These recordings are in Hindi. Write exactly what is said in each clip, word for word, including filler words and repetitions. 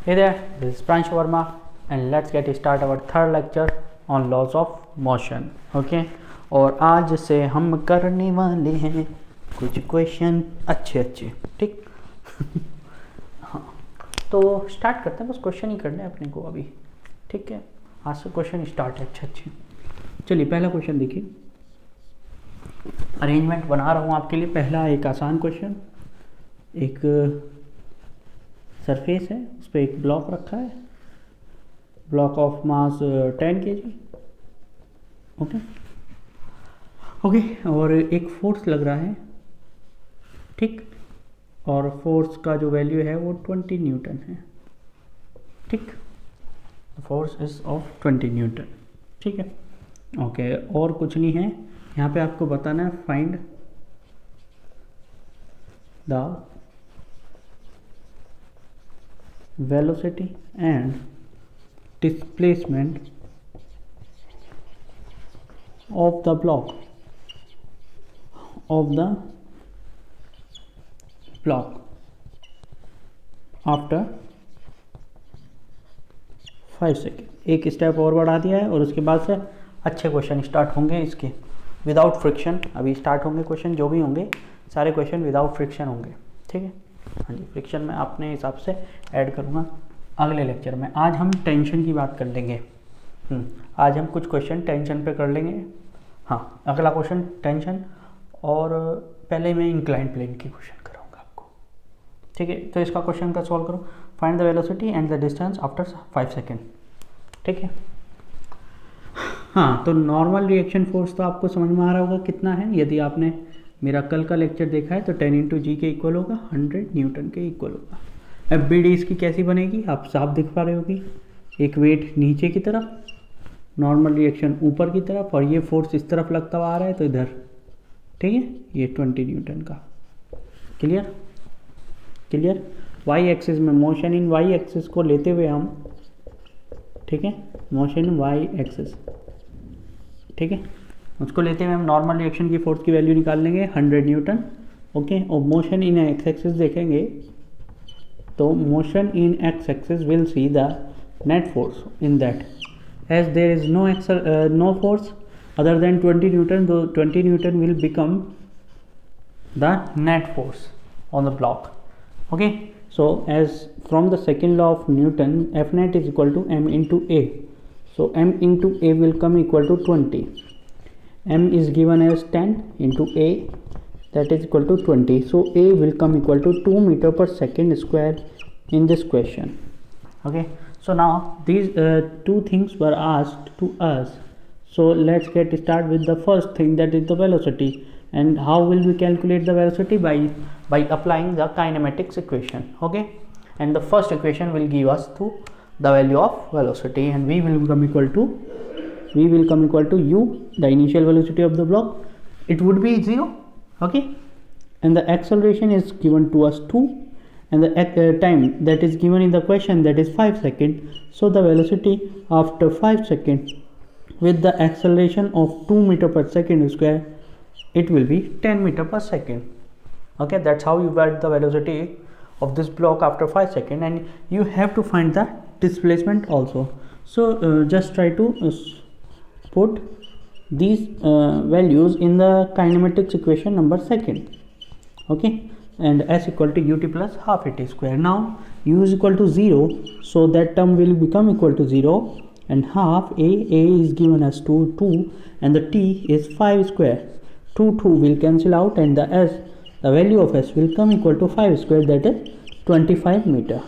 Hey there, this is Pransh Verma and let's get start our third lecture on laws of motion. Okay, और आज से हम करने वाले हैं कुछ क्वेश्चन अच्छे अच्छे, ठीक। हाँ, तो स्टार्ट करते हैं, बस क्वेश्चन ही करने हैं अपने को अभी, ठीक है। आज से क्वेश्चन स्टार्ट है अच्छे अच्छे। चलिए पहला क्वेश्चन देखिए, अरेंजमेंट बना रहा हूँ आपके लिए। पहला एक आसान क्वेश्चन, एक सरफेस है, उस पर एक ब्लॉक रखा है, block of mass ten K ji, okay okay और एक फोर्स लग रहा है, ठीक, और फोर्स का जो वैल्यू है वो ट्वेंटी न्यूटन है, ठीक। Force is of twenty newton, ठीक है, ओके। और कुछ नहीं है यहाँ पे, आपको बताना है find the velocity and displacement of the block of the block after five second. एक स्टेप और बढ़ा दिया है और उसके बाद से अच्छे क्वेश्चन स्टार्ट होंगे इसके विदाउट फ्रिक्शन। अभी स्टार्ट होंगे क्वेश्चन, जो भी होंगे सारे क्वेश्चन विदाउट फ्रिक्शन होंगे, ठीक है। हाँ जी, फ्रिक्शन मैं अपने हिसाब से ऐड करूँगा अगले लेक्चर में। आज हम टेंशन की बात कर लेंगे, आज हम कुछ क्वेश्चन टेंशन पे कर लेंगे। हाँ, अगला क्वेश्चन टेंशन, और पहले मैं इंक्लाइन प्लेन की क्वेश्चन कराऊंगा आपको, ठीक है। तो इसका क्वेश्चन का सॉल्व करो, find the velocity and the distance after five second, ठीक है। हाँ, तो नॉर्मल रिएक्शन फोर्स तो आपको समझ में आ रहा होगा कितना है। यदि आपने मेरा कल का लेक्चर देखा है तो टेन इंटू जी के इक्वल होगा, हंड्रेड न्यूटन के इक्वल होगा। अब बी डी इसकी कैसी बनेगी, आप साफ दिख पा रहे होगी, एक वेट नीचे की तरफ, नॉर्मल रिएक्शन ऊपर की तरफ, और ये फोर्स इस तरफ लगता हुआ आ रहा है तो इधर, ठीक है, ये ट्वेंटी न्यूटन का। क्लियर क्लियर वाई एक्सिस में मोशन इन वाई एक्सिस को लेते हुए हम, ठीक है, मोशन इन वाई एक्सिस, ठीक है, उसको लेते हुए हम नॉर्मल रिएक्शन की फोर्स की वैल्यू निकाल लेंगे हंड्रेड न्यूटन, ओके। और मोशन इन एक्स एक्सिस देखेंगे तो motion in X axis will see the net force in that, as there is no X no force other than twenty newton, दो twenty newton will become the net force on the block, okay. So as from the second law of Newton, F net is equal to M into a, so m into a will come equal to twenty. M is given as ten into a, that is equal to twenty. So a will come equal to two meter per second square in this question. Okay, so now these uh, two things were asked to us. So let's get started with the first thing, that is the velocity. And how will we calculate the velocity? By by applying the kinematics equation, okay. And the first equation will give us to the value of velocity, and v will become equal to v will come equal to u, the initial velocity of the block, it would be zero, okay. And the acceleration is given to us two, and the uh, time that is given in the question, that is five seconds. So the velocity after five seconds with the acceleration of two meter per second square, it will be ten meter per second, okay. That's how you get the velocity of this block after five seconds, and you have to find the displacement also. So uh, just try to uh, put these uh, values in the kinematics equation number second, okay. And s equal to ut plus half at square. Now u is equal to zero, so that term will become equal to zero, and half a a is given as two, two, and the t is five square. two, two will cancel out, and the s, the value of s will come equal to five square, that is twenty-five meter,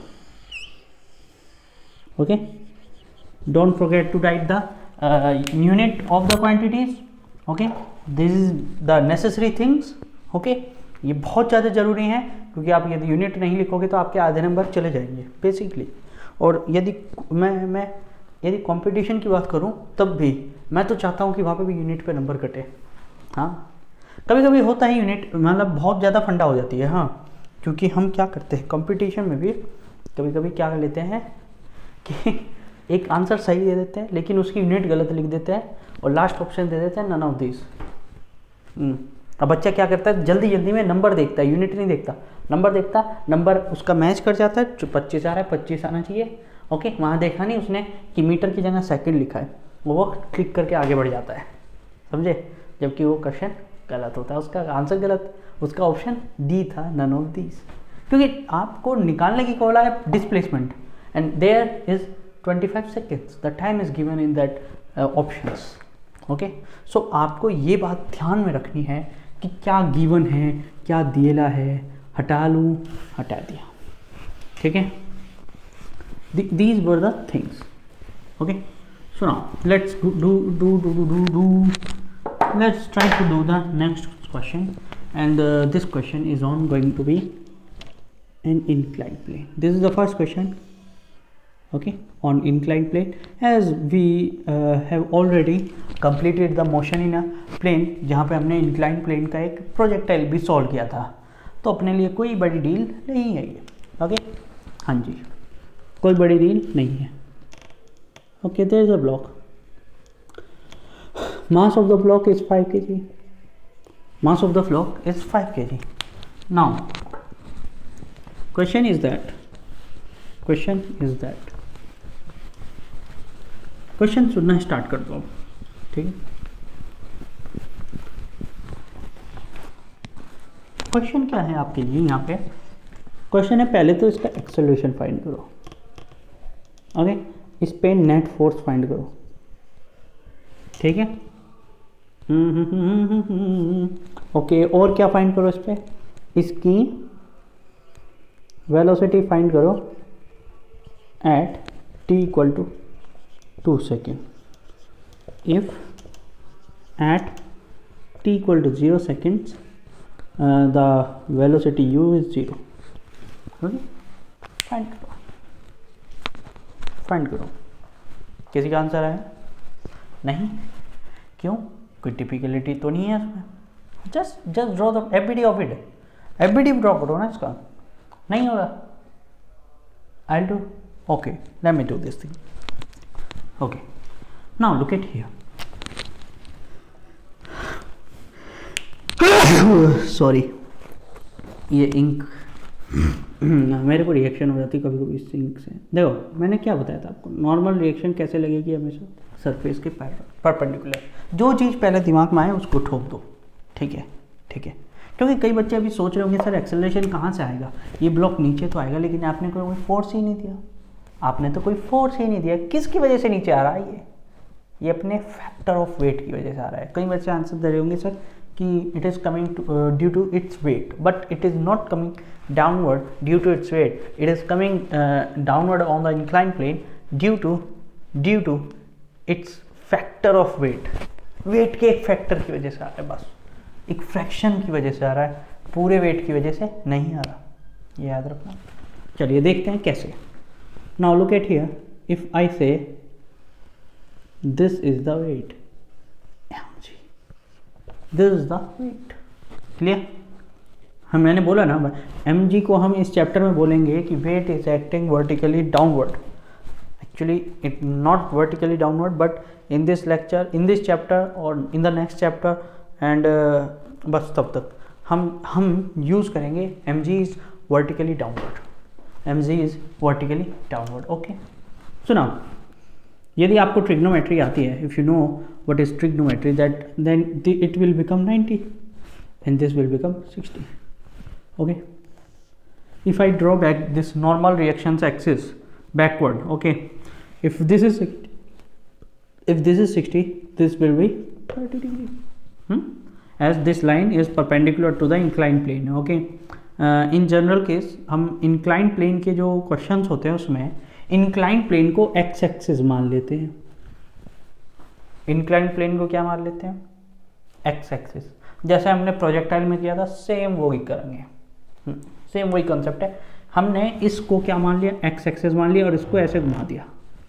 okay. Don't forget to write the uh, unit of the quantities, okay. This is the necessary things, okay. ये बहुत ज़्यादा ज़रूरी है, क्योंकि आप यदि यूनिट नहीं लिखोगे तो आपके आधे नंबर चले जाएंगे बेसिकली। और यदि मैं मैं यदि कंपटीशन की बात करूं तब भी मैं तो चाहता हूं कि वहाँ पे भी यूनिट पे नंबर कटे। हाँ, कभी कभी होता है यूनिट मतलब बहुत ज़्यादा फंडा हो जाती है, हाँ, क्योंकि हम क्या करते हैं कंपटीशन में भी कभी कभी क्या कर लेते हैं कि एक आंसर सही दे देते हैं लेकिन उसकी यूनिट गलत लिख देते हैं, और लास्ट ऑप्शन दे देते हैं नन ऑफ दिस। अब बच्चा क्या करता है, जल्दी जल्दी में नंबर देखता है, यूनिट नहीं देखता, नंबर देखता, नंबर उसका मैच कर जाता है, जो पच्चीस आ रहा है पच्चीस आना चाहिए। ओके, वहाँ देखा नहीं उसने कि मीटर की जगह सेकंड लिखा है, वो क्लिक करके आगे बढ़ जाता है, समझे, जबकि वो क्वेश्चन गलत होता है, उसका आंसर गलत, उसका ऑप्शन डी था, नन ऑफ दीज। क्योंकि आपको निकालने की कॉल है displacement and there is twenty five seconds, the time is given in that options. Okay, so आपको ये बात ध्यान में रखनी है कि क्या गिवन है, क्या दिएला है, हटा लूँ, हटा दिया, ठीक है। These were the things. Okay, so now let's do do do do do do let's try to do the next question, and uh, this question is on going to be an inclined plane. This is the first question, okay, on inclined plane. As we uh, have already completed the motion in a plane, जहाँ पे हमने inclined plane का एक projectile भी solve किया था, तो अपने लिए कोई बड़ी डील नहीं है ये। ओके, हाँ जी, कोई बड़ी डील नहीं है। Okay, there is a block. Mass of the block is five kilograms. Mass of the block is five kilograms. Now, question is that, question is that, question सुनना स्टार्ट कर दो, ठीक है। क्वेश्चन क्या है आपके लिए यहाँ पे? क्वेश्चन है पहले तो इसका एक्सेलरेशन फाइंड करो। ओके, इस पे नेट फोर्स फाइंड करो, ठीक है। ओके, और क्या फाइंड करो इस पे? इसकी वेलोसिटी फाइंड करो at T equal to two second. If at T equal to zero seconds the velocity U is zero. Okay, find करो, फाइंड करो। किसी का आंसर है? नहीं, क्यों? कोई टिपिकलिटी तो नहीं है इसमें। Just just draw the ABD of it, ABD ड्रॉ करो ना इसका। नहीं होगा, I do. Okay, let me do this thing. Okay, now look at here. Sorry, ये इंक मेरे को रिएक्शन हो जाती कभी कभी इस इंक से। देखो, मैंने क्या बताया था आपको, नॉर्मल रिएक्शन कैसे लगेगी हमेशा सरफेस के परपेंडिकुलर। जो चीज़ पहले दिमाग में आए उसको ठोक दो, ठीक है, ठीक है। क्योंकि कई बच्चे अभी सोच रहे होंगे सर एक्सेलरेशन कहाँ से आएगा, ये ब्लॉक नीचे तो आएगा, लेकिन आपने कोई फोर्स ही नहीं दिया, आपने तो कोई फोर्स ही नहीं दिया। किसकी वजह से नीचे आ रहा है ये? ये अपने फैक्टर ऑफ वेट की वजह से आ रहा है। कई बच्चे आंसर दे रहे होंगे सर कि it is coming due to its weight, but it is not coming downward due to its weight, it is coming downward on the incline plane due to due to its factor of weight. Weight के एक फैक्टर की वजह से आ रहा है, बस एक फ्रैक्शन की वजह से आ रहा है, पूरे वेट की वजह से नहीं आ रहा, ये याद रखना। चलिए देखते हैं कैसे। Now look at here, if I say this is the weight, this is the weight, clear. हम मैंने बोला ना एम जी को हम इस चैप्टर में बोलेंगे कि weight is acting vertically downward. Actually, it not vertically downward, but in this lecture, in this chapter, or in the next chapter, and uh, बस तब तक हम हम यूज़ करेंगे mg is vertically downward, mg is vertically downward. Okay, so now यदि आपको ट्रिग्नोमेट्री आती है, if you know what is trigonometry, that then the, it will become ninety and this will become sixty. Okay, if I draw back this normal reactions axis backward, okay, if this is if this is sixty, this will be thirty degree, hmm? as this line is perpendicular to the inclined plane. Okay, uh, in general case हम inclined plane के जो questions होते हैं उसमें inclined plane को x axis मान लेते हैं। inclined plane को क्या मान लेते हैं? x axis। जैसे हमने प्रोजेक्टाइल में किया था, सेम वही करेंगे, सेम वही कंसेप्ट है। हमने इसको क्या मान लिया? x एक्सिस मान लिया और इसको ऐसे घुमा दिया,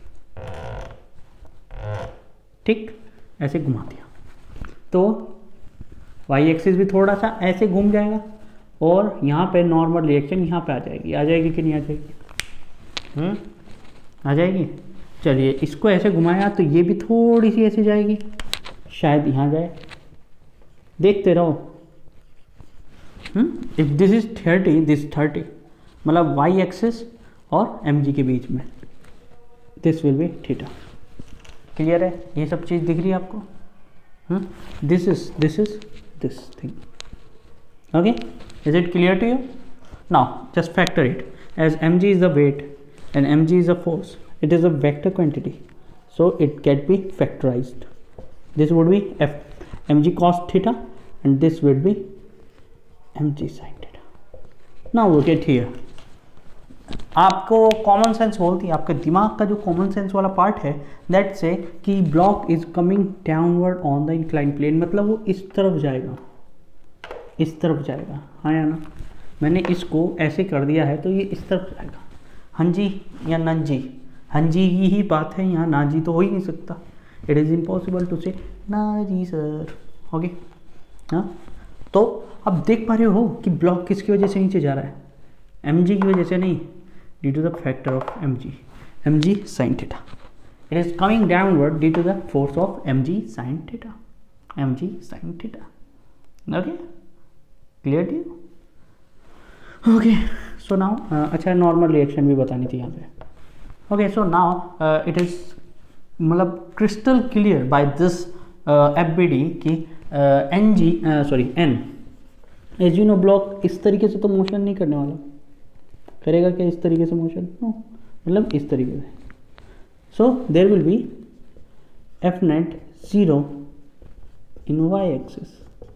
ठीक, ऐसे घुमा दिया तो y एक्सिस भी थोड़ा सा ऐसे घूम जाएगा और यहाँ पे नॉर्मल रिएक्शन यहाँ पे आ जाएगी। आ जाएगी कि नहीं आ जाएगी? हम्म, आ जाएगी। चलिए, इसको ऐसे घुमाया तो ये भी थोड़ी सी ऐसे जाएगी, शायद यहाँ जाए, देखते रहो। If this is thirty, this thirty, मतलब वाई एक्सिस और एम जी के बीच में, this will be theta. Clear है? ये सब चीज़ दिख रही है आपको? This is this is this thing. Okay, is it clear to you? Now just factor it as mg is the weight and mg is a force. It is a vector quantity, so it can be factorized. This would be f mg cos theta and this would be mg sin theta. Now look at here. आपको कॉमन सेंस बोलती है, आपके दिमाग का जो कॉमन सेंस वाला पार्ट है, दैट से कि block is coming downward on the incline plane, मतलब वो इस तरफ जाएगा, इस तरफ जाएगा। हाँ या ना? मैंने इसको ऐसे कर दिया है तो ये इस तरफ जाएगा। हाँ जी या ना जी? हाँ जी की ही बात है यहाँ, ना जी तो हो ही नहीं सकता। इट इज़ इम्पॉसिबल टू से ना जी सर। ओके, हाँ, तो अब देख पा रहे हो कि ब्लॉक किसकी वजह से नीचे जा रहा है? एम जी की वजह से नहीं, due to the factor of M G, M G sine theta. It is coming downward due to the force of M G sine theta, M G sine theta. Okay, clear to you? Okay, so now अच्छा नॉर्मल रिएक्शन भी बतानी थी यहाँ पे। Okay, so now it is मतलब crystal clear by this F B D की N G sorry N, as you know block इस तरीके से तो मोशन नहीं करने वाला, करेगा क्या इस तरीके से मोशन? नो, मतलब इस तरीके से। So there will be F net zero in Y axis,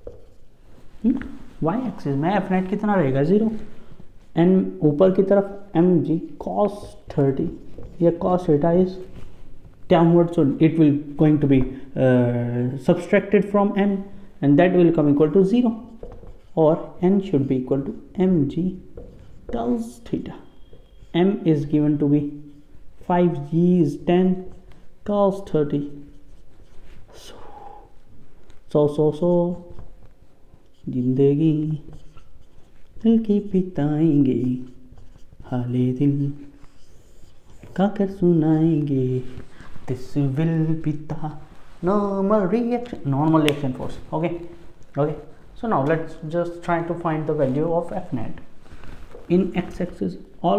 Y axis में एफ नेट कितना रहेगा? जीरो। एंड ऊपर की तरफ एम जी कॉस थर्टी या cos theta is downward, so it will going to be subtracted from M and that will come equal to zero, और N should be equal to M G cos theta. M is given to be five, G is ten, cos thirty. So, so, so, so जिंदगी दिल की पिताएंगे, हाले दिल का कर सुनाएंगे, this will be the normal reaction, normal reaction force. Okay, okay. So now let's just try to find the value of F net. In X axis all.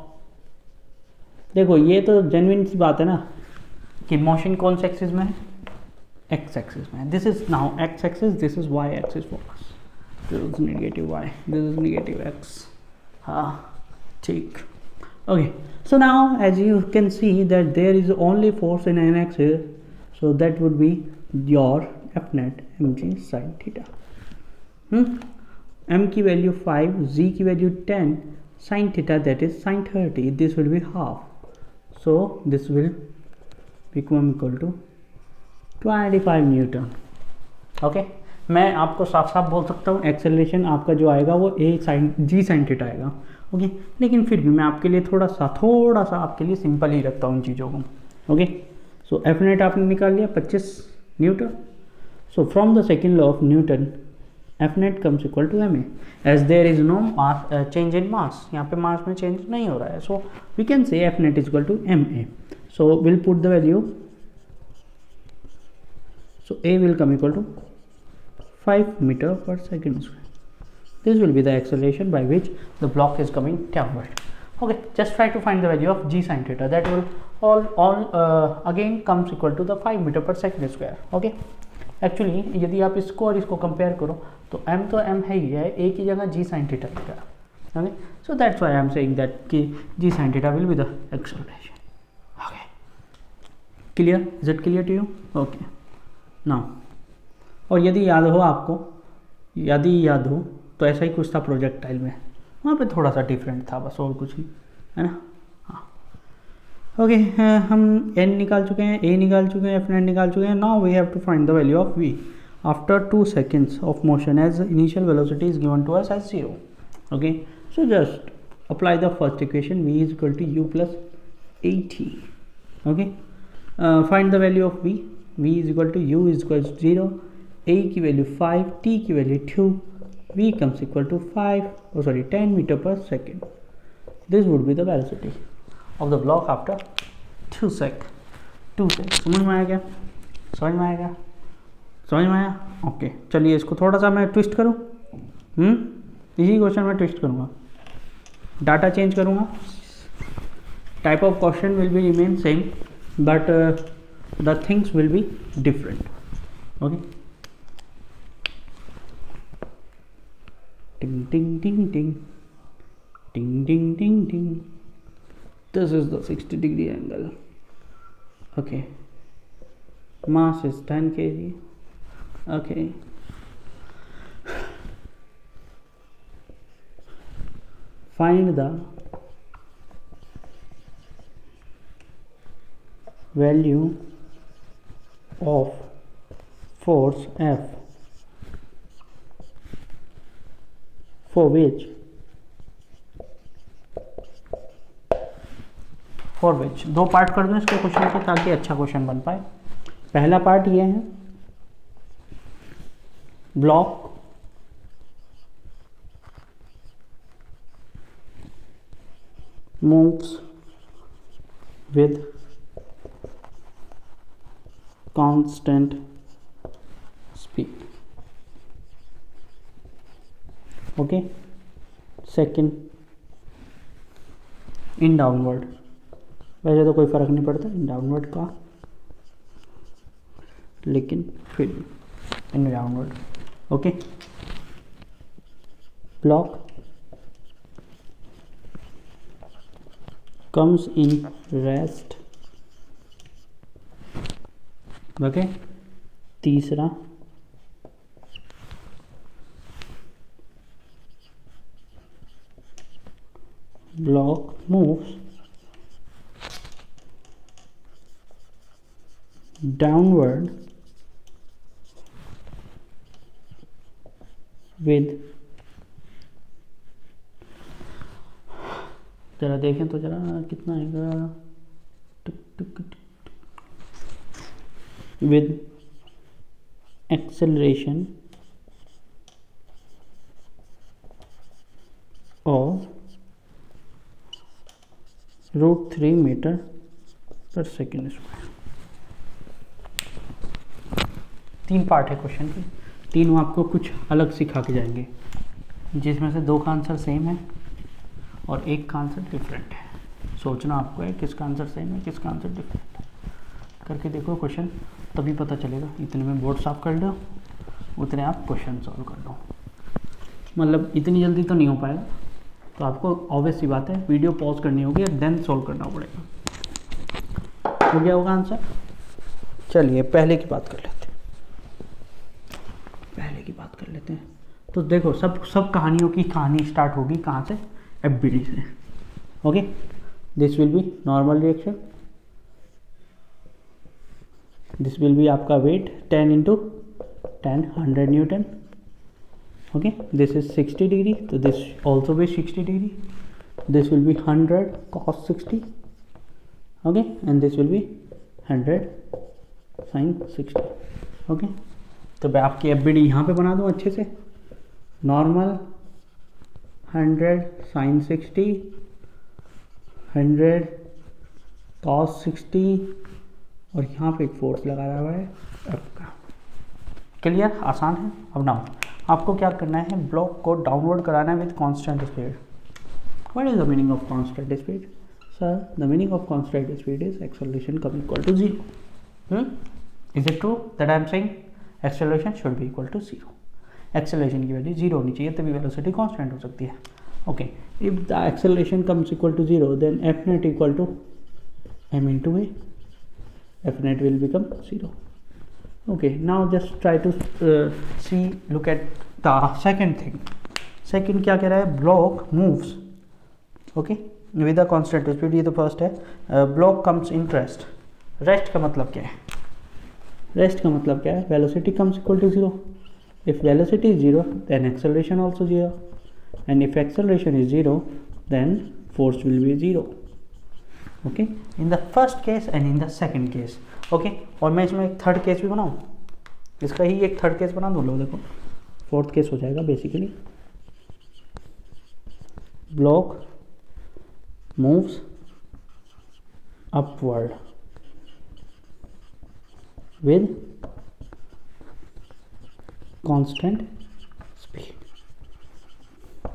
देखो ये तो जेन्युइन सी बात है ना कि मोशन कौन से एक्सिस में है? एक्स एक्सिस में। This is now X axis, this is Y axis for us, this is negative Y, this is negative X. हाँ, ठीक। Okay, so now as you can see that there is only force in N axis, so that would be your F net M G sine theta. m की वैल्यू फाइव, z की value ten, sin theta that is sin thirty, this will be half, so this will become equal to twenty-five newton. Okay, मैं आपको साफ साफ बोल सकता हूँ एक्सेलरेशन आपका जो आएगा वो a sin g sin theta आएगा। Okay okay? लेकिन फिर भी मैं आपके लिए थोड़ा सा थोड़ा सा आपके लिए सिंपल ही रखता हूँ उन चीज़ों को। ओके, सो एफ नेट आपने निकाल लिया पच्चीस newton. So from the second law of Newton F net comes equal to ma, as there is no mass uh, change in mass, यहाँ पे mass में change नहीं हो रहा है, so we can say F net is equal to ma. So we'll put the value, so a will come equal to five meter per second square. This will be the acceleration by which the block is coming downward. Okay, just try to find the value of g sin theta, that will all all uh, again comes equal to the five meter per second square. Okay, actually यदि आप इसको और इसको कंपेयर करो तो m तो m है ही है, a की जगह g sin थीटा लिखा। Okay, so that's why I am saying that कि g sin theta will be the acceleration. Okay, clear? Is it clear to you? Okay, now और यदि याद हो आपको, यदि याद हो तो ऐसा ही कुछ था प्रोजेक्टाइल में, वहाँ पे थोड़ा सा डिफरेंट था बस, और कुछ नहीं है ना। ओके okay, uh, हम n निकाल चुके हैं, a निकाल चुके हैं, f नेट निकाल चुके हैं। Now we have to find the value of v after two seconds of motion as initial velocity is given to us as zero. Okay, so just apply the first equation, v is equal to u plus A T. Okay, find the value of v, v is equal to u is equal to zero, a की वैल्यू फाइव, t की value two, v comes equal to five sorry ten metre per second. This would be the velocity of the block after two sec two sec। समझ में आया क्या? समझ में आया क्या? समझ में आया? ओके, चलिए इसको थोड़ा सा मैं ट्विस्ट करूँ। हम्म इसी क्वेश्चन में ट्विस्ट करूँगा, डाटा चेंज करूँगा, type of question will be remain same but the things will be different. Okay, टिंग टिंग टिंग टिंग टिंग टिंग टिंग टिंग. This is the sixty degree angle. Okay, mass is ten kilograms. Okay, find the value of force F for which for which. दो पार्ट कर दूँ इसके क्वेश्चन के ताकि अच्छा क्वेश्चन बन पाए. पहला पार्ट ये है, block moves with constant speed. Okay, second in downward. वैसे तो कोई फ़र्क नहीं पड़ता इन डाउनवर्ड का, लेकिन फिर in downward. Okay, block comes in rest. Okay, तीसरा ब्लॉक मूव्स downward with, जरा देखें तो जरा कितना आएगा, with acceleration of root three metre per second square. तीन पार्ट है क्वेश्चन की, तीनों आपको कुछ अलग सिखा के जाएंगे, जिसमें से दो का आंसर सेम है और एक का आंसर डिफरेंट है. सोचना आपको है किसका आंसर सेम है किसका आंसर डिफरेंट है. करके देखो क्वेश्चन, तभी पता चलेगा. इतने में बोर्ड साफ कर लो, उतने आप क्वेश्चन सॉल्व कर लो. मतलब इतनी जल्दी तो नहीं हो पाएगा, तो आपको ऑब्वियस सी बात है वीडियो पॉज करनी होगी और देन सॉल्व करना पड़ेगा. हो गया होगा आंसर. चलिए पहले की बात कर लेते हैं. पहले की बात कर लेते हैं. तो देखो सब सब कहानियों की कहानी स्टार्ट होगी कहाँ से, एफ बी डी से. Okay, this will be normal reaction, this will be आपका weight ten into ten hundred newton. Okay, this is sixty degree, तो this also be sixty degree. This will be hundred cos sixty. Okay, and this will be hundred sine sixty. Okay, तो मैं आपकी एफ बी डी यहाँ पर बना दूँ अच्छे से. Normal hundred sine sixty, hundred cos sixty, और यहाँ पे एक फोर्स लगा हुआ है आपका. क्लियर, आसान है. अब नाउ आपको क्या करना है, ब्लॉक को डाउनवर्ड कराना है with constant speed. What is the meaning of constant speed? Sir, the meaning of constant speed is acceleration come equal to zero. Is it true that I am saying acceleration should be equal to zero? Acceleration की वैल्यू जीरो होनी चाहिए तभी वेलोसिटी कांस्टेंट हो सकती है. Okay, if the acceleration comes equal to zero then F net equal to M into A. F net will become zero. Okay, now just try to uh, see, look at the second thing. Second क्या कह रहा है, block moves, okay, with a constant speed. ये तो first है. uh, block comes in rest. rest का मतलब क्या है? rest का मतलब क्या है? velocity comes equal to zero. if velocity is zero then acceleration also zero, and if acceleration is zero then force will be zero. okay, in the first case and in the second case. Okay okay, और मैं इसमें एक थर्ड केस भी बनाऊँ, इसका ही एक थर्ड केस बना दो. लो देखो, फोर्थ केस हो जाएगा basically. Block moves upward with constant speed.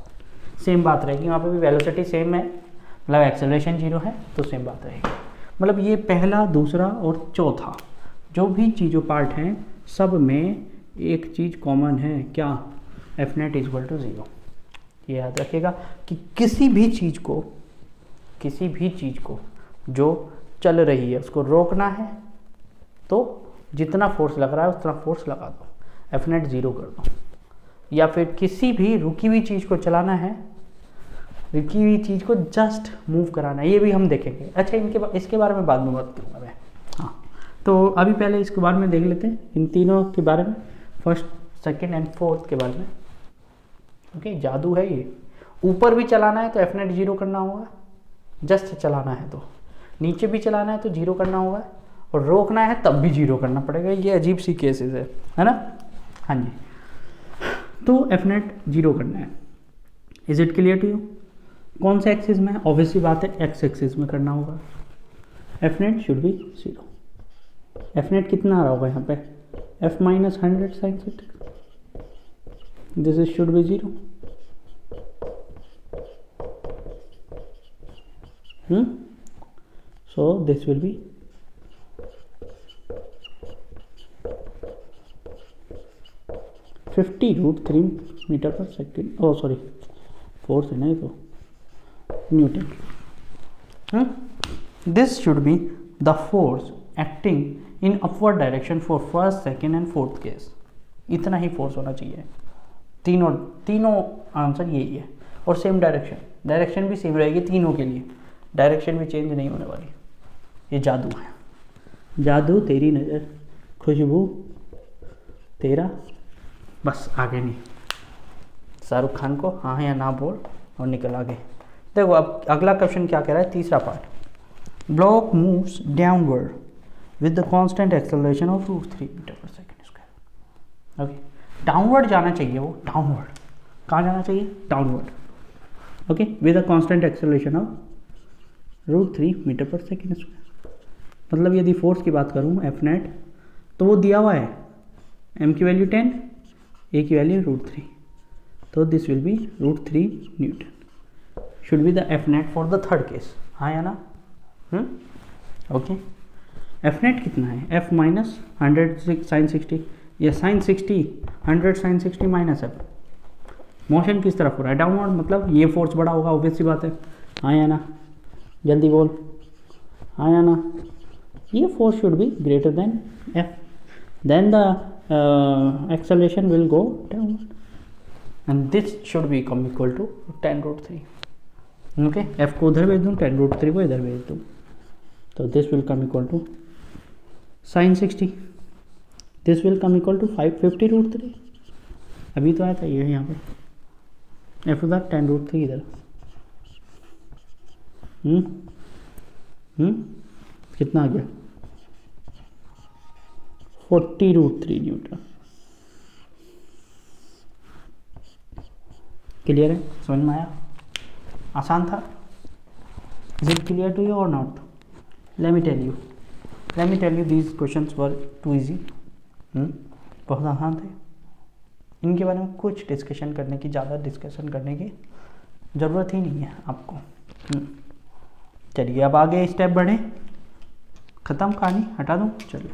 Same बात रहेगी, वहाँ पे भी वेलोसिटी सेम है, मतलब एक्सेलरेशन जीरो है तो सेम बात रहेगी। मतलब ये पहला, दूसरा और चौथा जो भी चीज़ों पार्ट हैं सब में एक चीज़ कॉमन है, क्या? F net is equal to zero. ये याद रखिएगा कि किसी भी चीज़ को किसी भी चीज़ को जो चल रही है उसको रोकना है तो जितना फोर्स लग रहा है उतना फोर्स लगा दो, एफ नेट ज़ीरो कर दो। या फिर किसी भी रुकी हुई चीज़ को चलाना है, रुकी हुई चीज़ को जस्ट मूव कराना है, ये भी हम देखेंगे। अच्छा, इनके बा, इसके बारे में बाद में बात करूँगा मैं। हाँ, तो अभी पहले इसके बारे में देख लेते हैं, इन तीनों के बारे में, फर्स्ट, सेकंड एंड फोर्थ के बारे में। ओके, जादू है ये। ऊपर भी चलाना है तो एफ नेट जीरो करना होगा, जस्ट चलाना है तो। नीचे भी चलाना है तो जीरो करना होगा, और रोकना है तब भी जीरो करना पड़ेगा। ये अजीब सी केसेस है, है ना? हाँ जी, तो एफ नेट जीरो करना है। Is it clear to you? कौन से एक्सिस में? ऑब्वियसली बात है एक्स एक्सिस में करना होगा। F net should be zero. F net कितना आ रहा होगा यहाँ पे? F minus hundred sine sixty, this is should be zero. Hmm so this will be fifty root three metre per second, oh sorry force है ना ये तो, newton. This should be the force acting in upward direction for first, second and fourth case. इतना ही फोर्स होना चाहिए। तीनों तीनों आंसर यही है, और सेम डायरेक्शन, डायरेक्शन भी सेम रहेगी तीनों के लिए, डायरेक्शन भी चेंज नहीं होने वाली। ये जादू है, जादू तेरी नज़र, खुशबू तेरा, बस आगे नहीं। शाहरुख खान को हाँ या ना बोल और निकल आगे। देखो अब अगला क्वेश्चन क्या कह रहा है, तीसरा part. Block moves downward with the constant acceleration of root three metre per second square. Okay, downward जाना चाहिए वो, डाउनवर्ड। कहाँ जाना चाहिए? Downward. Okay, with the constant acceleration of root three metre per second square. मतलब यदि फोर्स की बात करूँ एफ नेट, तो वो दिया हुआ है, एम की वैल्यू टेन, ए की वैल्यू रूट थ्री, तो this will be root three newton should be the F net for the third case. हाँ या ना? ओके, एफ नेट कितना है? F minus hundred sine sixty, या sine sixty, hundred sine sixty minus F. Motion किस तरफ हो रहा है? डाउनवर्ड, मतलब ये फोर्स बड़ा होगा, ऑब्वियस सी बात है। हाँ या ना? जल्दी बोल, हाँ या ना? ये force should be greater than F, then the acceleration will go downward, and this should become equal to ten root three. Okay, f को उधर भेज दूँ, टेन root थ्री को इधर भेज दूँ, तो this will come equal to sin sixty, this will come equal to five fifty root three. अभी तो आया था ये यहाँ पे, f उधर, टेन root थ्री इधर। हम्म हम्म कितना आ गया? Forty root three newton. Clear है? समझ में आया? आसान था? Is it clear to you और not? Let me tell you let me tell you these questions were too easy. बहुत आसान थे, इनके बारे में कुछ डिस्कशन करने की, ज़्यादा डिस्कशन करने की ज़रूरत ही नहीं है आपको। चलिए अब आगे स्टेप बढ़े, ख़त्म कहानी, हटा दूँ? चलिए,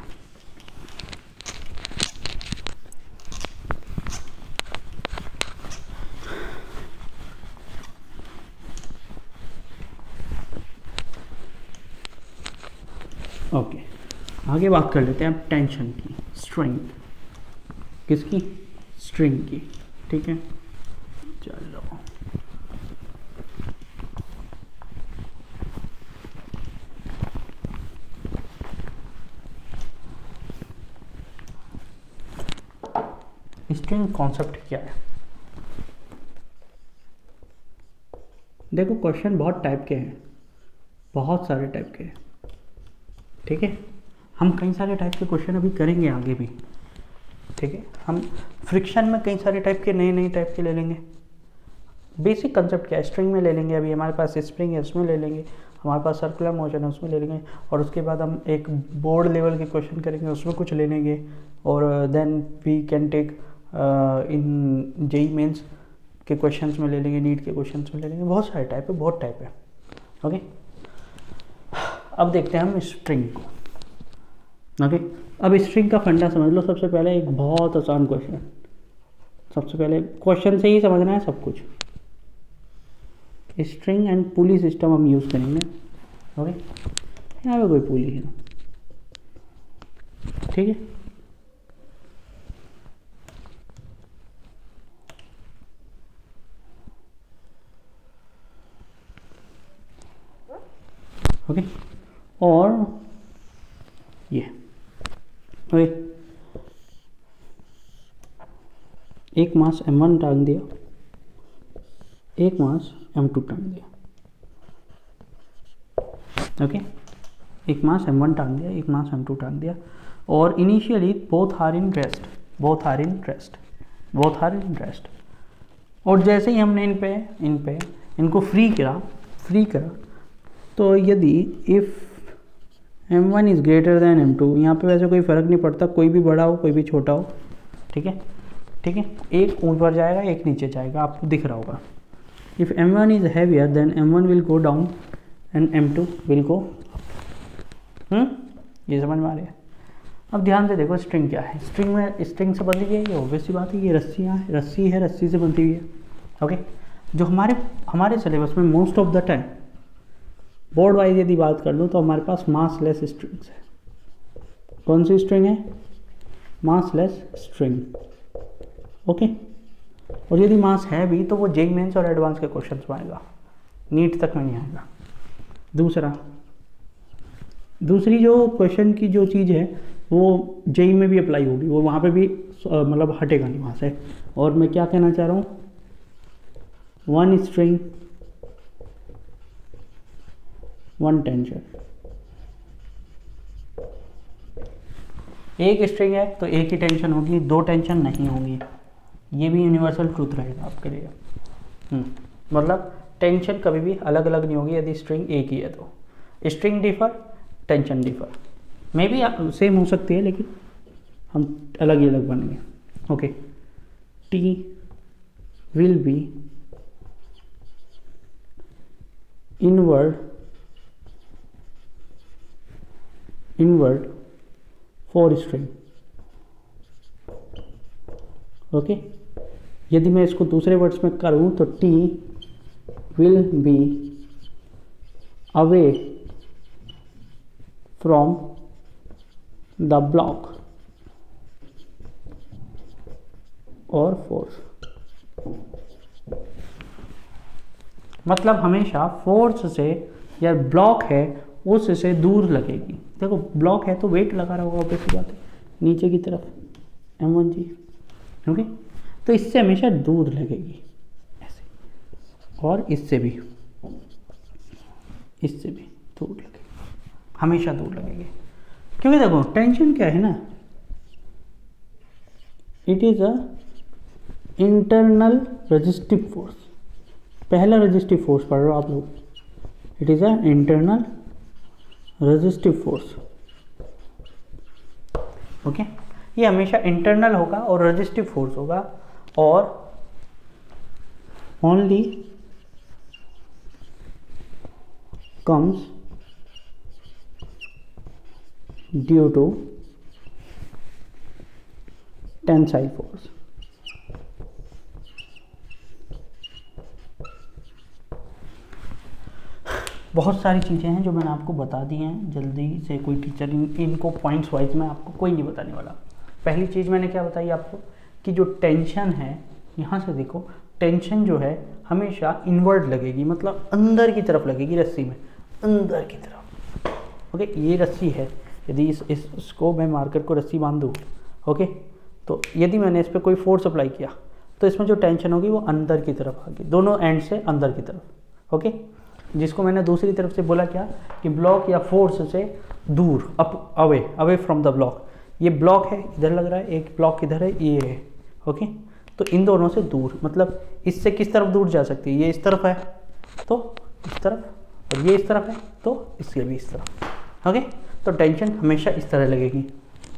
ओके okay. आगे बात कर लेते हैं अब टेंशन की, स्ट्रिंग। किसकी? स्ट्रिंग की। ठीक है, चलो स्ट्रिंग कॉन्सेप्ट क्या है? देखो क्वेश्चन बहुत टाइप के हैं, बहुत सारे टाइप के हैं। ठीक है, हम कई सारे टाइप के क्वेश्चन अभी करेंगे आगे भी। ठीक है, हम फ्रिक्शन में कई सारे टाइप के, नए नए टाइप के ले लेंगे। बेसिक कंसेप्ट क्या है, स्ट्रिंग में ले लेंगे। अभी हमारे पास स्प्रिंग है, उसमें ले लेंगे। हमारे पास सर्कुलर मोशन है, उसमें ले लेंगे। और उसके बाद हम एक बोर्ड लेवल के क्वेश्चन करेंगे, उसमें कुछ ले लेंगे। और then we can take in JEE Mains के क्वेश्चंस में ले लेंगे, नीट के क्वेश्चंस में ले लेंगे, बहुत सारे टाइप है, बहुत टाइप है। ओके, अब देखते हैं हम स्ट्रिंग को। ओके, अब स्ट्रिंग का फंडा समझ लो। सबसे पहले एक बहुत आसान क्वेश्चन, सबसे पहले क्वेश्चन से ही समझना है सब कुछ। स्ट्रिंग एंड पुली सिस्टम हम यूज़ करेंगे। ओके, यहाँ पे कोई पुली है, ठीक है। ओके, और ये ओके, एक मास एम वन टांग दिया, एक मास एम टू टांग दिया। ओके, एक मास एम वन टांग दिया, एक मास एम टू टांग दिया, और initially both are in rest, both are in rest, both are in rest. और जैसे ही हमने इन पे इन पे इनको फ्री करा फ्री करा तो यदि if M one is greater than M two, यहाँ पे वैसे कोई फ़र्क नहीं पड़ता, कोई भी बड़ा हो कोई भी छोटा हो, ठीक है ठीक है। एक ऊपर जाएगा एक नीचे जाएगा, आपको दिख रहा होगा। If M one is heavier than M one will go down and M two will go up. ये समझ में आ रही है। अब ध्यान से देखो स्ट्रिंग क्या है। स्ट्रिंग में स्ट्रिंग से बंधी है, ये ऑब्वियस सी बात है, ये रस्सियाँ हैं, रस्सी है, रस्सी से बंधी हुई है। ओके, जो हमारे हमारे सिलेबस में most of the time board wise यदि बात कर लूँ तो हमारे पास मास लेस स्ट्रिंग्स है। कौन सी स्ट्रिंग है? मास लेस स्ट्रिंग। ओके, और यदि मास है भी तो वो जेई मेंस और एडवांस के क्वेश्चन में आएगा, नीट तक में नहीं आएगा। दूसरा दूसरी जो क्वेश्चन की जो चीज़ है वो जेई में भी अप्लाई होगी, वो वहाँ पे भी मतलब हटेगा नहीं वहाँ से। और मैं क्या कहना चाह रहा हूँ, वन स्ट्रिंग वन टेंशन। एक स्ट्रिंग है तो एक ही टेंशन होगी, दो टेंशन नहीं होगी। ये भी यूनिवर्सल ट्रूथ रहेगा आपके लिए। मतलब टेंशन कभी भी अलग अलग नहीं होगी यदि स्ट्रिंग एक ही है तो। String differ, tension differ, may be same हो सकती है लेकिन हम अलग ही अलग बनेंगे। Okay, T will be inward inward for string. Okay, यदि मैं इसको दूसरे वर्ड्स में करूं तो T will be away from the block और फोर्स। मतलब हमेशा फोर्स से या ब्लॉक है उससे दूर लगेगी। देखो ब्लॉक है तो वेट लगा रहा होगा, ऑब्वियस बात है, नीचे की तरफ एम वन जी। ओके, तो इससे हमेशा दूर लगेगी ऐसे, और इससे भी इससे भी दूर लगेगी, हमेशा दूर लगेगी। क्योंकि देखो टेंशन क्या है ना, it is a internal resistive force. पहला रेजिस्टिव फोर्स पढ़ रहे हो आप लोग, it is a internal resistive force. Okay, ये हमेशा इंटरनल होगा और रेजिस्टिव फोर्स होगा, और only comes due to tensile force. बहुत सारी चीज़ें हैं जो मैंने आपको बता दी हैं, जल्दी से कोई टीचर इन इनको पॉइंट्स वाइज में आपको कोई नहीं बताने वाला। पहली चीज़ मैंने क्या बताई आपको कि जो टेंशन है, यहाँ से देखो टेंशन जो है हमेशा इनवर्ड लगेगी, मतलब अंदर की तरफ लगेगी रस्सी में, अंदर की तरफ। ओके, ये रस्सी है, यदि इस, इस इसको मैं मार्कर को रस्सी बांध दूँ, ओके, तो यदि मैंने इस पर कोई फोर्स अप्लाई किया तो इसमें जो टेंशन होगी वो अंदर की तरफ आएगी, दोनों एंड से अंदर की तरफ। ओके, जिसको मैंने दूसरी तरफ से बोला क्या कि ब्लॉक या फोर्स से दूर, up away away from the block. ये ब्लॉक है इधर लग रहा है, एक ब्लॉक इधर है, ये है। ओके, तो इन दोनों से दूर, मतलब इससे किस तरफ दूर जा सकती है, ये इस तरफ है तो इस तरफ, और ये इस तरफ है तो इसके भी इस तरफ। ओके, तो टेंशन हमेशा इस तरह लगेगी।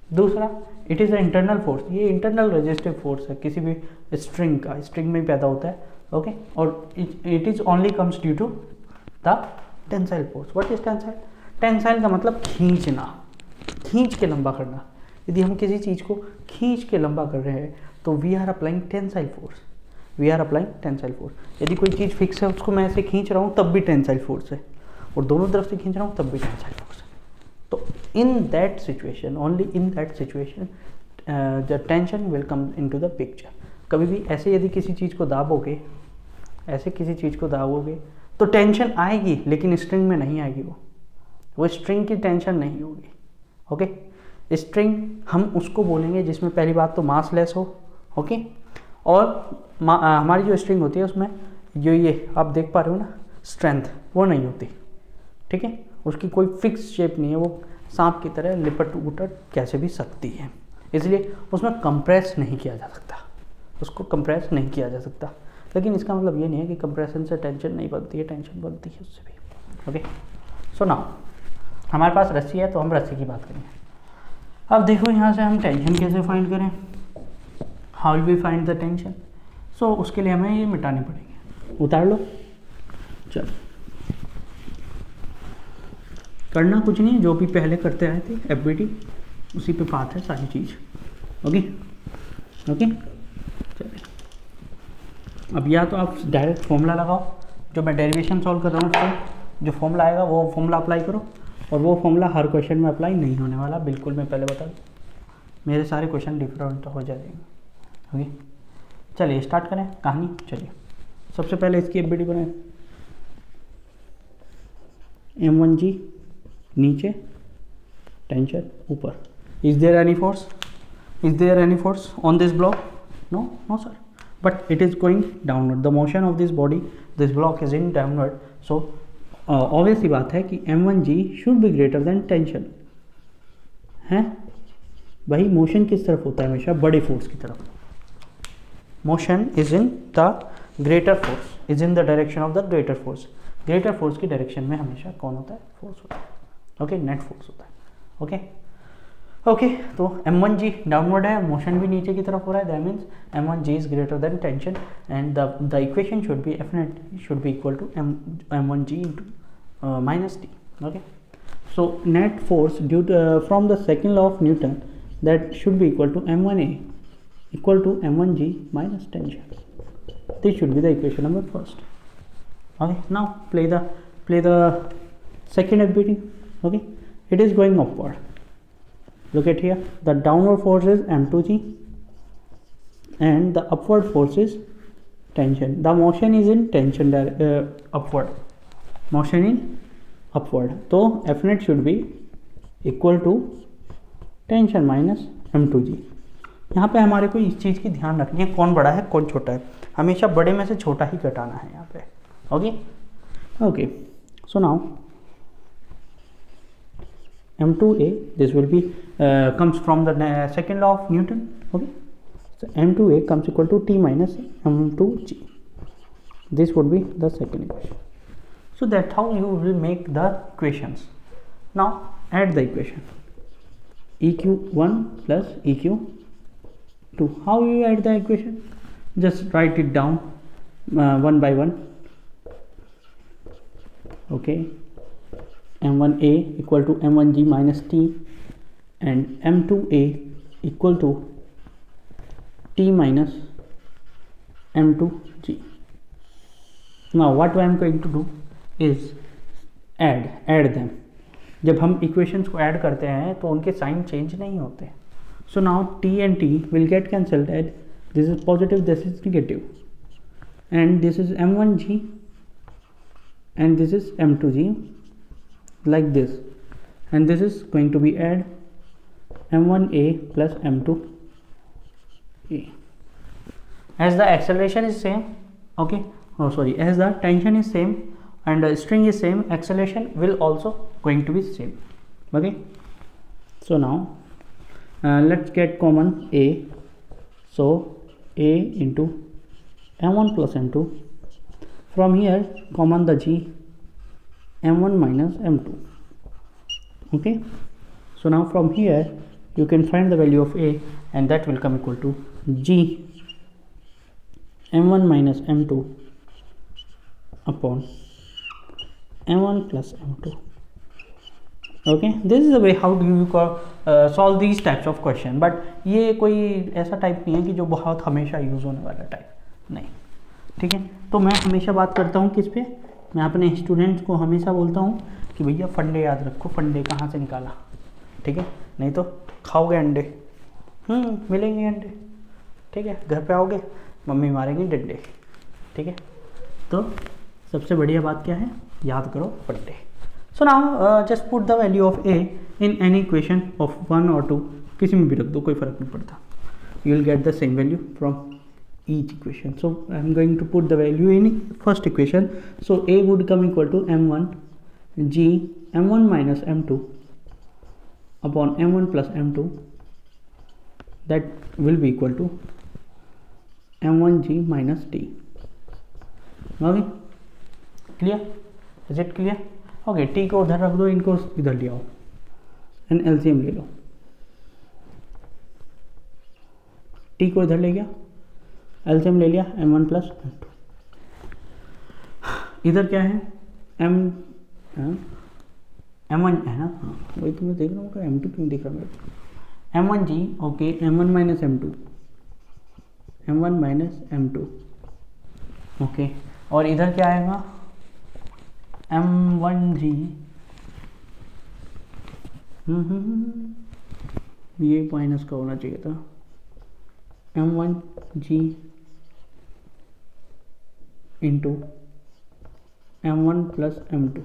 दूसरा, it is a internal force, ये इंटरनल रेजिस्टिव फोर्स है किसी भी स्ट्रिंग का, स्ट्रिंग में पैदा होता है, ओके okay? और it is only comes due to the tensile force. What is tensile? Tensile का मतलब खींचना, खींच के लंबा करना। यदि हम किसी चीज़ को खींच के लंबा कर रहे हैं तो we are applying tensile force, we are applying tensile force. यदि कोई चीज़ फिक्स है उसको मैं ऐसे खींच रहा हूँ तब भी टेंसाइल फोर्स है, और दोनों तरफ से खींच रहा हूँ तब भी टेंसाइल फोर्स है। तो in that situation, only in that situation the tension will come into the picture. कभी भी ऐसे यदि किसी चीज़ को दाबोगे, ऐसे किसी चीज़ को दाबोगे तो टेंशन आएगी, लेकिन स्ट्रिंग में नहीं आएगी, वो वो स्ट्रिंग की टेंशन नहीं होगी, ओके okay? स्ट्रिंग हम उसको बोलेंगे जिसमें पहली बात तो मास लेस हो, ओके okay? और हमारी जो स्ट्रिंग होती है उसमें जो ये आप देख पा रहे हो ना स्ट्रेंथ, वो नहीं होती, ठीक है। उसकी कोई फिक्स शेप नहीं है, वो सांप की तरह लिपट उटट कैसे भी सकती है, इसलिए उसमें कंप्रेस नहीं किया जा सकता, उसको कंप्रेस नहीं किया जा सकता। लेकिन इसका मतलब ये नहीं है कि कंप्रेशन से टेंशन नहीं बनती है, टेंशन बनती है उससे भी, ओके। सो नाउ हमारे पास रस्सी है तो हम रस्सी की बात करेंगे। अब देखो यहाँ से हम टेंशन कैसे फाइंड करें, how will we find the tension. So उसके लिए हमें ये मिटाने पड़ेंगे, उतार लो। चलो, करना कुछ नहीं, जो भी पहले करते आए थे एफ बी टी उसी पे बात है सारी चीज़, ओके ओके। चलिए, अब या तो आप डायरेक्ट फॉर्मूला लगाओ, जो मैं डेरिवेशन सॉल्व कर रहा हूँ उसको जो फॉर्मूला आएगा वो फॉर्मूला अप्लाई करो, और वो फॉर्मूला हर क्वेश्चन में अप्लाई नहीं होने वाला, बिल्कुल मैं पहले बता दूँ, मेरे सारे क्वेश्चन डिफरेंट हो जाएंगे, ओके। चलिए स्टार्ट करें कहानी। चलिए सबसे पहले इसकी एफ बी टी बनाए, एम वन जी नीचे, टेंशन ऊपर। Is there any force, is there any force on this block? No no sir, but it is going downward, the motion of this body, this block is in downward. So obviously बात है कि M one G should be greater than tension है। भाई मोशन किस तरफ होता है? हमेशा बड़े फोर्स की तरफ। Motion is in the greater force, is in the direction of the greater force. Greater force की डायरेक्शन में हमेशा कौन होता है? फोर्स होता है, ओके, नेट फोर्स होता है, ओके ओके। तो एम वन जी डाउनवर्ड है, मोशन भी नीचे की तरफ हो रहा है, that means M one G is greater than tension, and the the equation should be F net should be equal to M M one G into minus T, okay. So net force due from the second law of Newton that should be equal to M one A equal to M one G minus tension. This should be the equation number first. Okay, now play the play the second F B T. Okay, it is going upward. Look at here, the downward force is m two g and the upward force is tension. The motion is in tension uh, upward. Motion in upward. So F net should be equal to tension minus m two g. यहाँ पे हमारे को इस चीज़ की ध्यान रखनी है, कौन बड़ा है कौन छोटा है, हमेशा बड़े में से छोटा ही घटाना है यहाँ पे. Okay okay. So now m two a, this will be uh, comes from the uh, second law of Newton. Okay, so m two a comes equal to t minus m two g. This would be the second equation. So that's how you will make the equations. Now add the equation, E Q one plus E Q two. How you add the equation? Just write it down uh, one by one. Okay, m one a equal to m one g minus t and m two a equal to t minus m two g. Now what I am going to do is add add them. जब हम इक्वेशंस को ऐड करते हैं तो उनके साइन चेंज नहीं होते. So now t and t will get cancelled, and this is positive, this is negative, and this is m one g and this is m two g, like this, and this is going to be add m one a plus m two a. As the acceleration is same, okay, oh sorry, as the tension is same and the string is same, acceleration will also going to be same. Okay, so now uh, let's get common a. So a into m one plus m two. From here common the g, m one minus m two. Okay, so now from here you can find the value of A, and that will come equal to G m one minus m two upon m one plus m two. Okay, this is the way how do you uh, solve these types of question. But ये कोई ऐसा टाइप नहीं है कि जो बहुत हमेशा यूज़ होने वाला टाइप नहीं, ठीक है। तो मैं हमेशा बात करता हूँ किस पे, मैं अपने स्टूडेंट्स को हमेशा बोलता हूँ कि भैया फंडे याद रखो, फंडे कहाँ से निकाला, ठीक है, नहीं तो खाओगे अंडे, हम्म मिलेंगे अंडे, ठीक है, घर पे आओगे मम्मी मारेंगी डंडे, ठीक है। तो सबसे बढ़िया बात क्या है, याद करो फंडे। So now just put the value of A in any equation of one और टू, किसी में भी रख दो, कोई फर्क नहीं पड़ता, you will get the same value from each equation. So I am going to put the value in first equation. So A would come equal to m one g m one minus m two upon m one plus m two, that will be equal to m one g minus t. Okay, clear? Is it clear? Okay, t को उधर रख दो, इनको इधर ले आओ, एन एलसीएम ले लो, t को इधर ले गया, एलसीएम ले लिया, M one plus M two, इधर क्या है m एम वन है ना, हाँ वही तुम्हें देख रहा हूँ, एम टू क्यों दिख रहा है मेरे, M one G, okay, M one minus M two, M one minus M two, okay, और इधर क्या आएगा, एम वन जी, ये माइनस का होना चाहिए था, M one G into M one plus M two,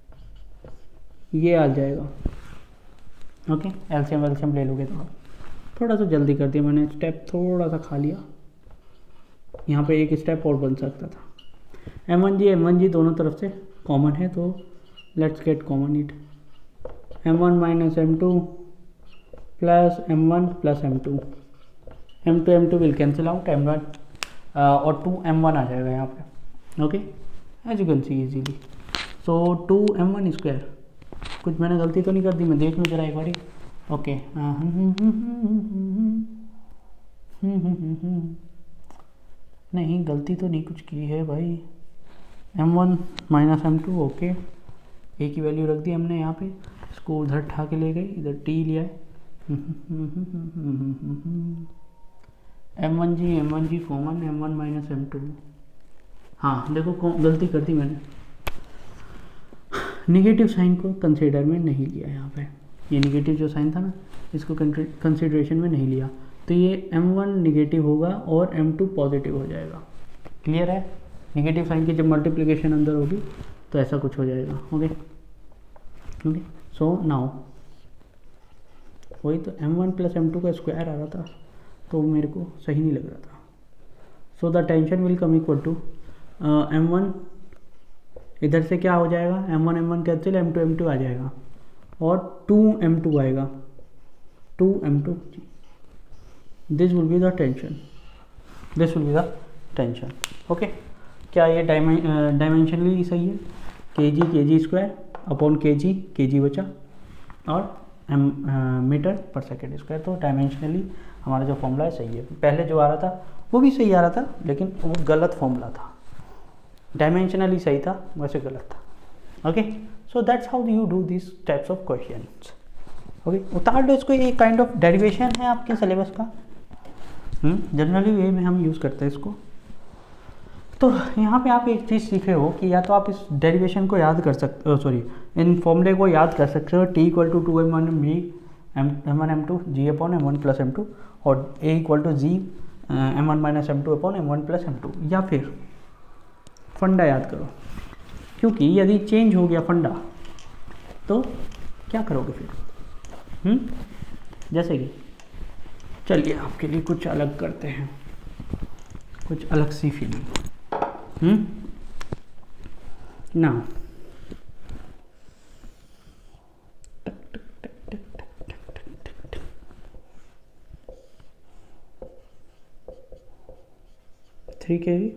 ये आ जाएगा। ओके, एलसीएम एलसीएम ले लोगे तो थोड़ा सा जल्दी कर दिया मैंने, स्टेप थोड़ा सा खा लिया, यहाँ पे एक स्टेप और बन सकता था। M one G M one G दोनों तरफ से कॉमन है, तो let's get common it, M one minus M two plus M one plus M two, M two M two will cancel out, M one और टू एम वन आ जाएगा यहाँ पे। Okay, as you can see easily, so two M one square, कुछ मैंने गलती तो नहीं कर दी, मैं देख लूँ जरा एक बारी। ओके, नहीं गलती तो नहीं कुछ की है भाई, M one minus M two, okay, A की वैल्यू रख दी हमने यहाँ पे, इसको उधर उठा के ले गए, इधर टी लिया है, M one G M one G common, M one minus M two, हाँ देखो गलती कर दी मैंने, निगेटिव साइन को कंसीडर में नहीं लिया यहाँ पे, ये निगेटिव जो साइन था ना इसको कंसीडरेशन में नहीं लिया, तो ये एम वन निगेटिव होगा और एम टू पॉजिटिव हो जाएगा। क्लियर है, निगेटिव साइन की जब मल्टीप्लिकेशन अंदर होगी तो ऐसा कुछ हो जाएगा। ओके ओके, सो नाउ वही तो M one plus M two का स्क्वायर आ रहा था, तो मेरे को सही नहीं लग रहा था। So the tension will come equal to M one, इधर से क्या हो जाएगा, M one M one cancel, M two M two आ जाएगा, और टू एम टू आएगा, two M two, this will be the tension, this will be the tension. Okay, क्या ये डायमेंशनली सही है, के जी के जी स्क्वायर अपॉन के जी, के जी बचा, और M metre per second square, तो डायमेंशनली हमारा जो फॉर्मूला है सही है। पहले जो आ रहा था वो भी सही आ रहा था, लेकिन वो गलत फॉर्मूला था, डायमेंशनली सही था वैसे गलत था। Okay, so that's how you do this types of questions. Okay, उतार लो इसको, ये काइंड ऑफ डेरिवेशन है आपके सिलेबस का, जनरली वे में हम यूज़ करते हैं इसको। तो यहाँ पे आप एक चीज़ सीखे हो कि या तो आप इस डेरिवेशन को याद कर सकते हो, सॉरी इन फॉर्मूले को याद कर सकते हो, T equal to two M one M G M M one M two G upon M one plus M two, और A equal to G M one minus M two upon M one plus M two, या फिर फंडा याद करो, क्योंकि यदि चेंज हो गया फंडा तो क्या करोगे फिर, हुँ? जैसे कि चलिए आपके लिए कुछ अलग करते हैं, कुछ अलग सी फीलिंग। हम्म ना थ्री के जी,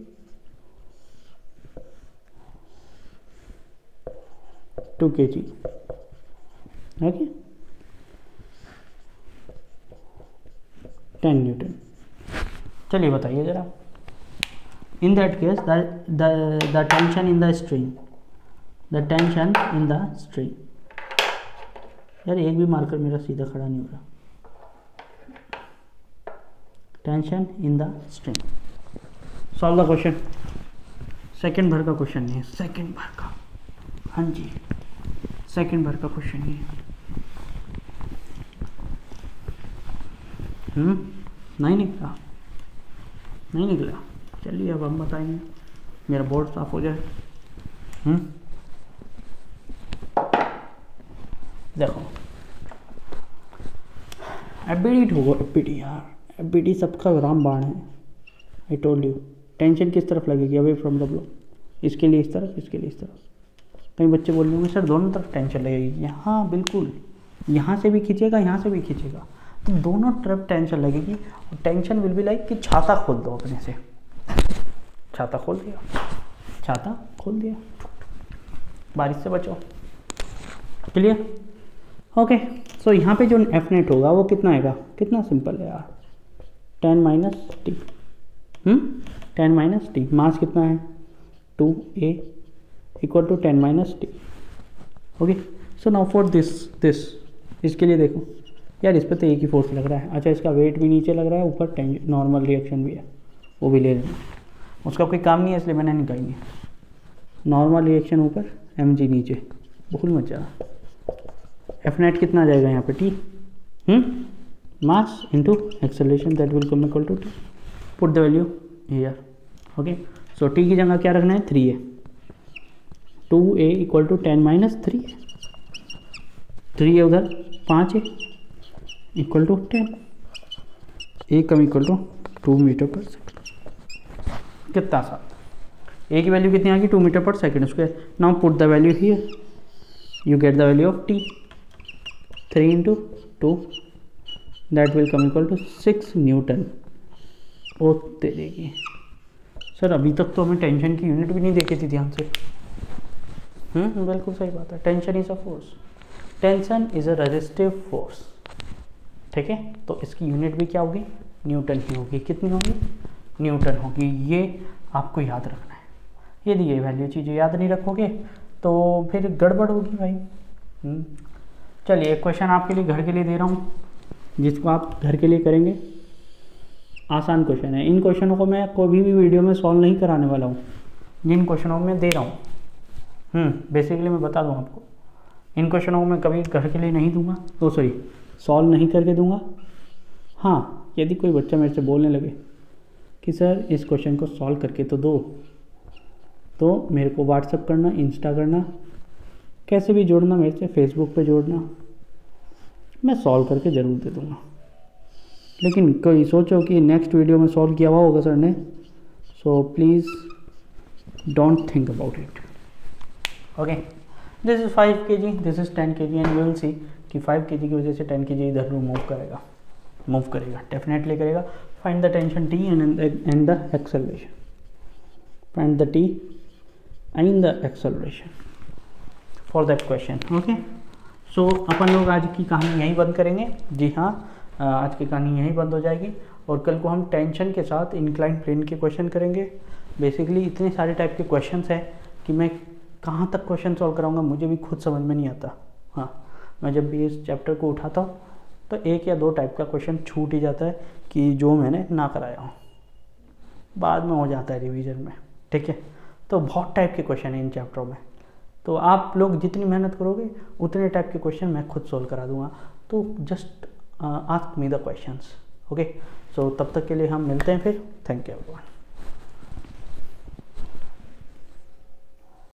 टू के जी, ओके, टेन न्यूटन। चलिए बताइए ज़रा, in that case the tension in the string, the tension in the string. यार एक भी मार्कर मेरा सीधा खड़ा नहीं हो रहा। Tension in the string, solve the question. Second भर का क्वेश्चन नहीं है, सेकंड भर का, हाँ जी सेकंड भर का क्वेश्चन नहीं है। हम्म नहीं निकला, नहीं निकला। चलिए अब हम बताएंगे, मेरा बोर्ड साफ हो जाए। हम्म देखो एबीडी ठोको, एबीडी यार, एबीडी सबका रामबाण है। आई टोल्ड यू, टेंशन किस तरफ लगेगी, अवे फ्रॉम द ब्लॉक, इसके लिए इस तरफ, इसके लिए इस तरफ। कई बच्चे बोल रहे होंगे सर दोनों तरफ टेंशन लगेगी। हाँ बिल्कुल, यहाँ से भी खींचेगा, यहाँ से भी खींचेगा, तो दोनों तरफ टेंशन लगेगी। और टेंशन विल बी लाइक कि छाता खोल दो अपने से, छाता खोल दिया, छाता खोल दिया, बारिश से बचो। क्लियर? ओके, सो यहाँ पे जो एफ नेट होगा वो कितना आएगा, कितना सिंपल है यार, ten minus T. Hmm ten minus T, mass कितना है two A equal to ten minus T. Okay, so now for this this इसके लिए देखो यार, इस पर तो एक ही फोर्स लग रहा है। अच्छा, इसका वेट भी नीचे लग रहा है, ऊपर टेंशन नॉर्मल रिएक्शन भी है, वो भी ले लेना। उसका कोई काम नहीं है इसलिए मैंने निकाली है। नॉर्मल रिएक्शन ऊपर, एम जी नीचे, भूल मत जाना। एफ नेट कितना आ जाएगा यहाँ पे, T hmm mass into acceleration, that will come equal to T. Put the value here. Okay, so T की जगह क्या रखना है, थ्री है, two A equal to ten minus three, three है उधर, पाँच है equal to ten, A come equal to two metre per second. कितना सा, ए की वैल्यू कितनी आ गई, two metre per second square. Now put the value here, you get the value of T, three into two, that will come equal to six newton. ओ तेरेगी सर, अभी तक तो हमें टेंशन की यूनिट भी नहीं देखी थी ध्यान से। हम्म बिल्कुल सही बात है, tension is a force, tension is a resistive force. ठीक है, तो इसकी यूनिट भी क्या होगी, न्यूटन ही होगी। कितनी होगी, न्यूटन होगी। ये आपको याद रखना है। यदि ये वैल्यू चीज़ें याद नहीं रखोगे तो फिर गड़बड़ होगी भाई। हम्म चलिए, एक क्वेश्चन आपके लिए घर के लिए दे रहा हूँ, जिसको आप घर के लिए करेंगे। आसान क्वेश्चन है। इन क्वेश्चनों को मैं कोई भी वीडियो में सॉल्व नहीं कराने वाला हूँ, जिन क्वेश्चनों को मैं दे रहा हूँ। हम्म बेसिकली मैं बता दूँ आपको, इन क्वेश्चनों को मैं कभी घर के लिए नहीं दूंगा, तो सॉरी सॉल्व नहीं करके दूंगा। हाँ, यदि कोई बच्चा मेरे से बोलने लगे कि सर इस क्वेश्चन को सॉल्व करके तो दो, तो मेरे को व्हाट्सअप करना, इंस्टा करना, कैसे भी जोड़ना, मेरे से फेसबुक पे जोड़ना, मैं सॉल्व करके ज़रूर दे दूँगा। लेकिन कोई सोचो कि नेक्स्ट वीडियो में सॉल्व किया हुआ होगा सर ने, so please don't think about it. Okay, this is five K G, this is ten K G, and you will see कि फाइव के जी की वजह से टेन के जी इधर मूव करेगा, मूव करेगा, डेफिनेटली करेगा। Find the tension T and and the acceleration, find the T and the acceleration for that question. Okay, so अपन लोग आज की कहानी यहीं बंद करेंगे। जी हाँ, आज की कहानी यहीं बंद हो जाएगी, और कल को हम टेंशन के साथ इंक्लाइन प्लेन के क्वेश्चन करेंगे। बेसिकली इतने सारे टाइप के क्वेश्चंस हैं कि मैं कहाँ तक क्वेश्चन सॉल्व कराऊंगा मुझे भी खुद समझ में नहीं आता। हाँ, मैं जब भी इस चैप्टर को उठाता हूँ तो एक या दो टाइप का क्वेश्चन छूट ही जाता है कि जो मैंने ना कराया हूँ, बाद में हो जाता है रिवीजन में। ठीक है, तो बहुत टाइप के क्वेश्चन हैं इन चैप्टरों में, तो आप लोग जितनी मेहनत करोगे उतने टाइप के क्वेश्चन मैं खुद सॉल्व करा दूंगा। तो just ask me the questions. Okay, so तब तक के लिए हम मिलते हैं फिर। Thank you everyone.